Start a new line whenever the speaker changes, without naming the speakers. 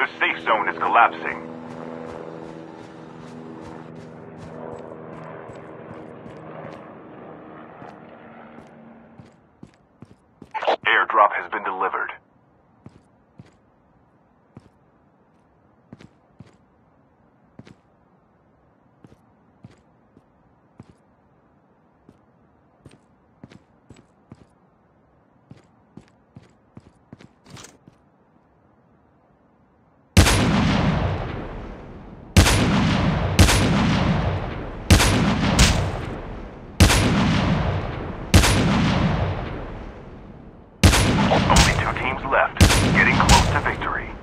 The safe zone is collapsing. Airdrop has been delivered. Only 2 teams left, getting close to victory.